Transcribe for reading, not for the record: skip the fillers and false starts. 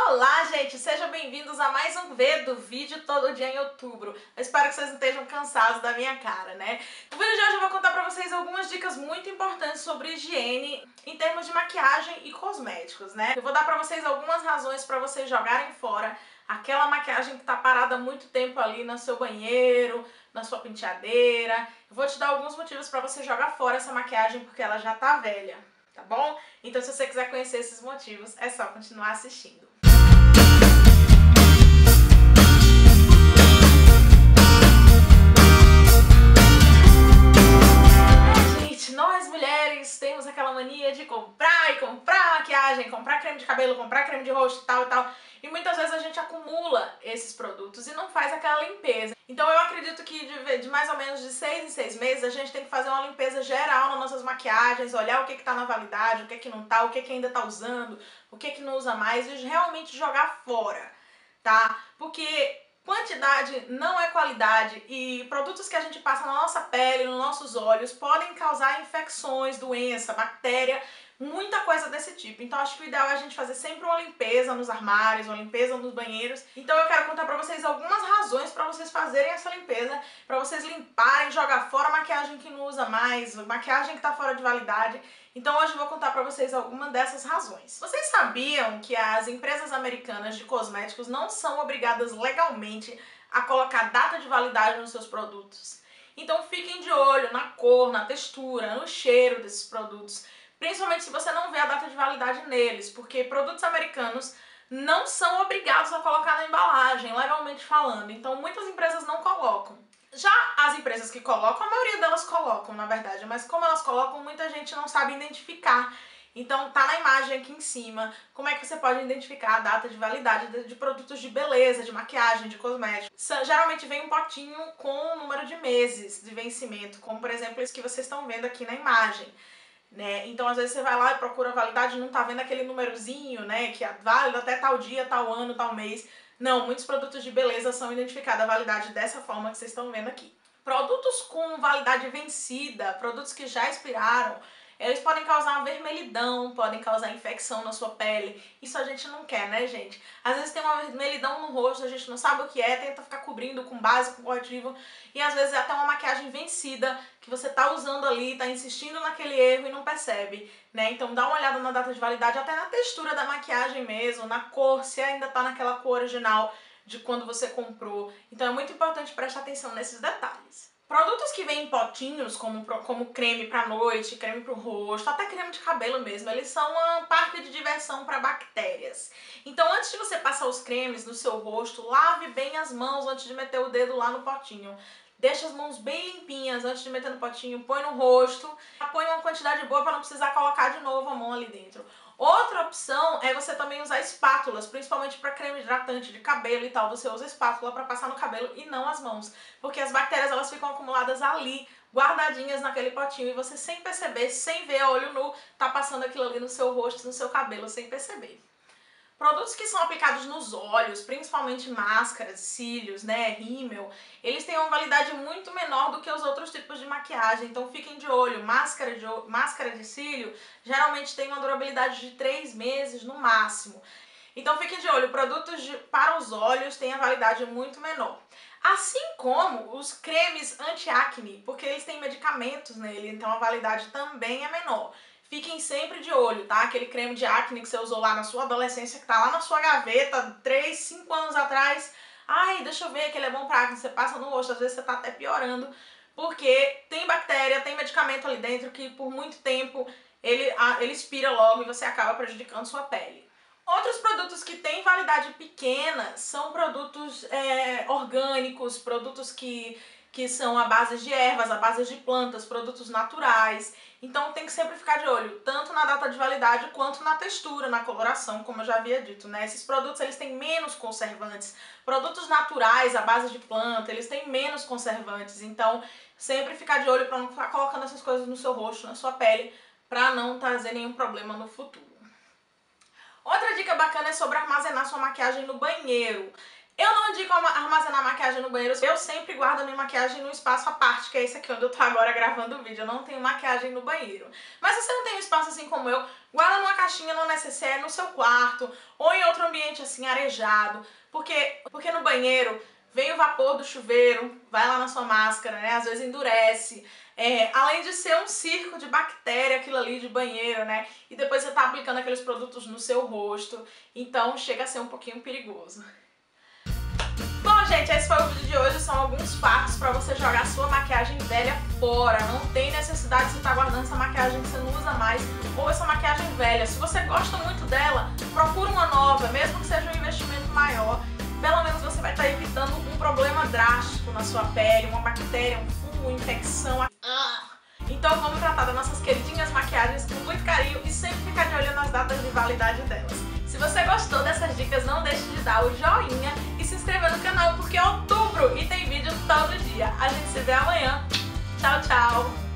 Olá, gente! Sejam bem-vindos a mais um vídeo todo dia em outubro. Eu espero que vocês não estejam cansados da minha cara, né? No vídeo de hoje eu vou contar pra vocês algumas dicas muito importantes sobre higiene em termos de maquiagem e cosméticos, né? Eu vou dar pra vocês algumas razões pra vocês jogarem fora aquela maquiagem que tá parada há muito tempo ali no seu banheiro, na sua penteadeira. Eu vou te dar alguns motivos pra você jogar fora essa maquiagem porque ela já tá velha, tá bom? Então se você quiser conhecer esses motivos, é só continuar assistindo. Gente, nós mulheres temos aquela mania de comprar e comprar maquiagem, comprar creme de cabelo, comprar creme de rosto e tal e tal. E muitas vezes a gente acumula esses produtos e não faz aquela limpeza. Então eu acredito que de mais ou menos de 6 em 6 meses a gente tem que fazer uma limpeza geral nas nossas maquiagens, olhar o que tá na validade, o que não tá, o que ainda tá usando, o que não usa mais e realmente jogar fora, tá? Porque quantidade não é qualidade e produtos que a gente passa na nossa pele, nos nossos olhos, podem causar infecções, doença, bactéria, muita coisa desse tipo. Então acho que o ideal é a gente fazer sempre uma limpeza nos armários, uma limpeza nos banheiros. Então eu quero contar pra vocês algumas razões pra vocês fazerem essa limpeza, pra vocês limparem, jogar fora maquiagem que não usa mais, maquiagem que tá fora de validade. Então hoje eu vou contar pra vocês algumas dessas razões. Vocês sabiam que as empresas americanas de cosméticos não são obrigadas legalmente a colocar data de validade nos seus produtos? Então fiquem de olho na cor, na textura, no cheiro desses produtos, principalmente se você não vê a data de validade neles, porque produtos americanos não são obrigados a colocar na embalagem, legalmente falando. Então muitas empresas não colocam. Já as empresas que colocam, a maioria delas colocam, na verdade, mas como elas colocam, muita gente não sabe identificar. Então tá na imagem aqui em cima como é que você pode identificar a data de validade de produtos de beleza, de maquiagem, de cosméticos. Geralmente vem um potinho com o número de meses de vencimento, como por exemplo esse que vocês estão vendo aqui na imagem. Né? Então às vezes você vai lá e procura a validade e não tá vendo aquele númerozinho, né, que é válido até tal dia, tal ano, tal mês. Não, muitos produtos de beleza são identificados a validade dessa forma que vocês estão vendo aqui. Produtos com validade vencida, produtos que já expiraram, eles podem causar vermelhidão, podem causar infecção na sua pele. Isso a gente não quer, né, gente? Às vezes tem uma vermelhidão no rosto, a gente não sabe o que é, tenta ficar cobrindo com base, com corretivo, e às vezes é até uma maquiagem vencida que você tá usando ali, tá insistindo naquele erro e não percebe, né? Então dá uma olhada na data de validade, até na textura da maquiagem mesmo, na cor, se ainda tá naquela cor original de quando você comprou. Então é muito importante prestar atenção nesses detalhes. Produtos que vêm em potinhos, como creme pra noite, creme pro rosto, até creme de cabelo mesmo, eles são uma parque de diversão para bactérias. Então antes de você passar os cremes no seu rosto, lave bem as mãos antes de meter o dedo lá no potinho. Deixa as mãos bem limpinhas antes de meter no potinho, põe no rosto, põe uma quantidade boa para não precisar colocar de novo a mão ali dentro. Outra opção é você também usar espátulas, principalmente para creme hidratante de cabelo e tal. Você usa espátula para passar no cabelo e não as mãos, porque as bactérias elas ficam acumuladas ali, guardadinhas naquele potinho e você sem perceber, sem ver a olho nu, tá passando aquilo ali no seu rosto, no seu cabelo, sem perceber. Produtos que são aplicados nos olhos, principalmente máscaras, cílios, né, rímel, eles têm uma validade muito menor do que os outros tipos de maquiagem, então fiquem de olho. Máscara de cílio geralmente tem uma durabilidade de 3 meses no máximo. Então fiquem de olho, produtos para os olhos têm a validade muito menor. Assim como os cremes anti-acne, porque eles têm medicamentos nele, então a validade também é menor. Fiquem sempre de olho, tá? Aquele creme de acne que você usou lá na sua adolescência, que tá lá na sua gaveta 3, 5 anos atrás. Ai, deixa eu ver que ele é bom pra acne. Você passa no rosto, às vezes você tá até piorando, porque tem bactéria, tem medicamento ali dentro que por muito tempo ele expira logo e você acaba prejudicando sua pele. Outros produtos que têm validade pequena são produtos orgânicos, produtos que são à base de ervas, à base de plantas, produtos naturais. Então tem que sempre ficar de olho, tanto na data de validade quanto na textura, na coloração, como eu já havia dito, né? Esses produtos eles têm menos conservantes. Produtos naturais à base de planta, eles têm menos conservantes. Então sempre ficar de olho para não ficar colocando essas coisas no seu rosto, na sua pele, para não trazer nenhum problema no futuro. Outra dica bacana é sobre armazenar sua maquiagem no banheiro. Eu não indico armazenar maquiagem no banheiro, eu sempre guardo a minha maquiagem num espaço à parte, que é esse aqui onde eu tô agora gravando o vídeo, eu não tenho maquiagem no banheiro. Mas se você não tem um espaço assim como eu, guarda numa caixinha no necessaire, no seu quarto, ou em outro ambiente assim, assim arejado, porque no banheiro vem o vapor do chuveiro, vai lá na sua máscara, né? Às vezes endurece. Além de ser um circo de bactéria aquilo ali de banheiro, né? E depois você tá aplicando aqueles produtos no seu rosto, então chega a ser um pouquinho perigoso. Bom, gente, esse foi o vídeo de hoje. São alguns passos para você jogar sua maquiagem velha fora. Não tem necessidade de você estar guardando essa maquiagem que você não usa mais ou essa maquiagem velha. Se você gosta muito dela, procura uma nova, mesmo que seja um investimento maior. Pelo menos você vai estar evitando um problema drástico na sua pele, uma bactéria, um fungo, uma infecção. Então vamos tratar das nossas queridinhas maquiagens com muito carinho e sempre ficar de olho nas datas de validade delas. Se você gostou dessas dicas, não deixe de dar o joinha e se inscrever no canal, porque é outubro e tem vídeo todo dia. A gente se vê amanhã. Tchau, tchau!